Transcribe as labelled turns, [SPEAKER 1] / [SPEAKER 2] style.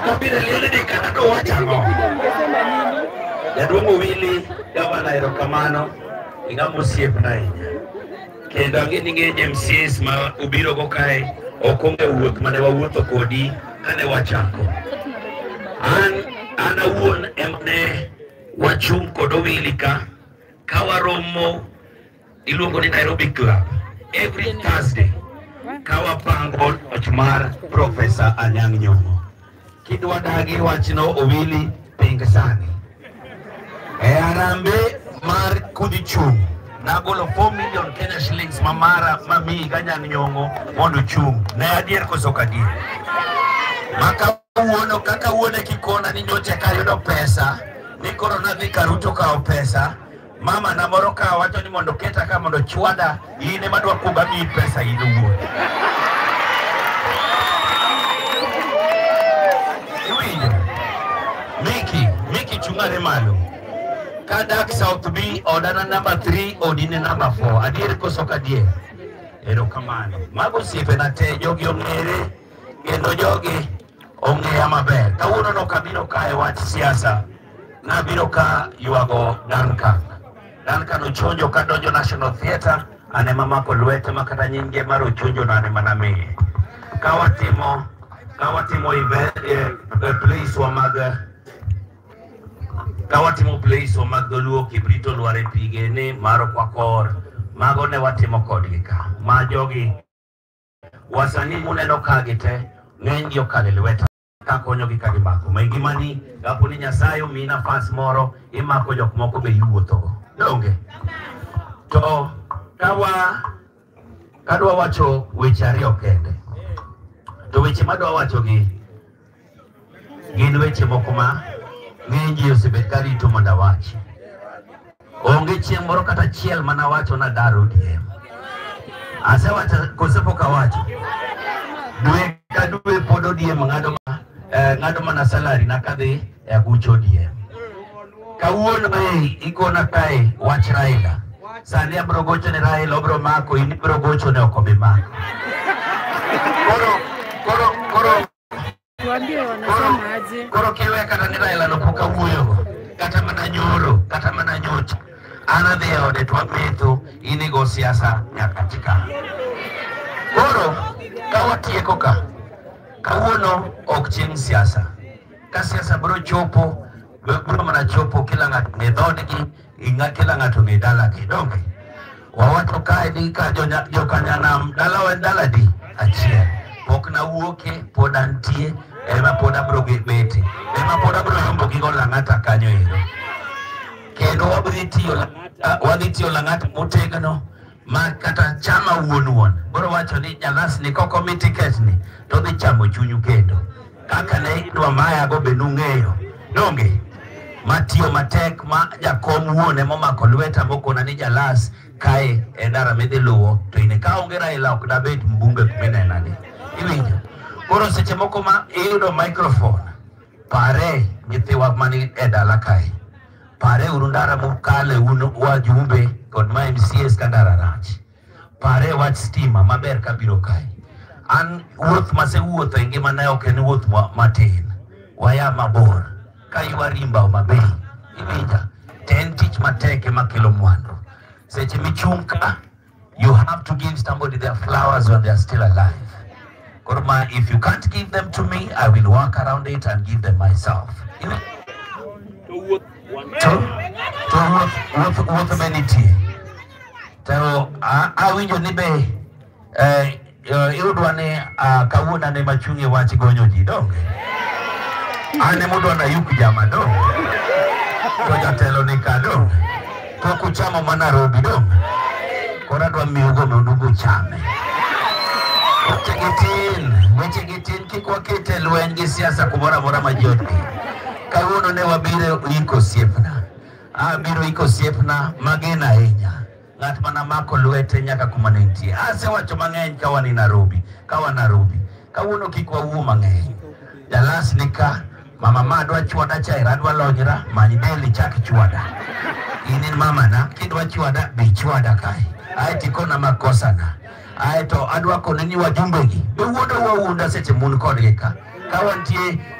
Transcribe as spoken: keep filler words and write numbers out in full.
[SPEAKER 1] okabira liende ni kana do wachango jaduongo wili gavana erokamano ingamo siep na inya kendo angeni nge M C S ma ubiro go kae okonge wuoth mane wawuotho kodi kane wachako an ana wuon emne wachung kod owili ka kawaromo iluongo ni Nairobi Club every Thursday kawapango loch mar Professor Anyang' Nyong'o kidwa dagi wachno owili ping sani e arambe mar kudi chung nagolo four million Kenya shillings mamara mami Anyang' Nyong'o mondo chung ne adier koso kadier maka uono kaka uone kikona ni nyoche kayudo pesa ni korona dhi karuto kao pesa mama na moro ka wacho ni mondo keta ka mondo chwada ine madwa kuga mi pesa ine uono Miki Miki chungare malo Kadak South B odana number three odine number four adier koso kadier erokamano mago siepe na te jogi ong'ere kendo jogi ong'eya maber kawuono no kabiro kae wach siasa nabiro ka yuago Duncan Duncan Ochonjo kadonjo National Theatre ane mamako lwete makata nyinge mar Ochonjo nane manamiye kawatimo kawatimo event e place wa mag kawatimo place wa mag doluo kibrito lware pige ne maro kwa kor mago ne watimo kodgi ka majogi wasani muneno kagite ng'eny yo kale lweta kakonyo gi kagimako maigimani gapo ni Nyasayo mi nafas moro imako jok moko be yuotho donge to kawa kadwa wacho weche ariyo kende to weche madwa wacho gi gin weche moko ma ng'eny ji osebet ka rito mondo awachi onge chieng' moro kata chiel mana wacho na daro O D M asewacho kosepok awacho dwe ka dwe pod O D M ng'ado ma ng'ado mana salary na kadhi e agucho O D M kawuono e ikona kae wach Raila sani abro gocho ne Raila obro mako in bro gocho ne okobe mako koro koro koro
[SPEAKER 2] tuambie wanasema aje
[SPEAKER 1] koro kiwe kata ni Raila no poka wuoyo kata mana nyoro kata mana nyocha ana de ode twametho inigo siasa nyaka tika koro kawatieko ka kawuono ok chieng' siasa ka siasa bro chopo bro mana chopo kila ng'ato ne dhodgi inga kila ng'ato ne dala gi donge wawacho kae di ka jo kanyanam dala wa dala di achiel pok na wuoke pod antie ema pod abro bete ema pod abro yombo gi gola ng'ata kanyo ero kendo wabri tiyo wadhi tiyo la ng'ata motegno ma kata chama wuon wuon bro wacho ni Jalas ni koko mi ticket ni to dhi chamo chunyu kendo kaka ne idwa maya go be nung'eyo donge matiyo matek ma jakom wuone momako lweta mokona ni Jalas kae e ndara midhi luwo to ine ka onge Raila ok dabet mbunge kuminena ni iwinjo koro seche moko ma iyudo microphone pare nyithiwa mani e dala kae pare uru ndara mokale un wajumbe kod ma M C S kandara rach pare wach stima maber kabiro kae an wuoth masewuotho e ngima na ok en wuoth matin waya mabor ka ywa rimba maber iwinja ten tich mateke makelo mwandu seche michunka you have to give somebody their flowers when they are still alive Korma, if you can't give them to me I will walk around it and give them myself to to wuoth wuoth beniti to awinjo ni be eh irudwa ne kawuona ne machungi wach gonyo ji donge ane mudwa na yuku jama donge to jatelo ni ka donge to kuchamo mana Nairobi donge kora dwa miugo mendugo chame weche gitin weche gitin kikwa kete lweny gi siasa kumora mora majoti kawuono ne wabiro iko siepna abiro iko siepna magena ahinya ng'at mana mako lwete nyaka kuma ne nitie asewacho mang'eny ka wani Nairobi ka wan Nairobi kawuono kik wawuo mang'eny Jalas nika mama ma dwa chwada chaira dwa lonyra many deli chak chwada inin mama na kidwa chwada be chwada kae ai tikona makosa na ai to adwa kone ni wajumbe gi be wuodo waunda seche mun kodgi ka kawantie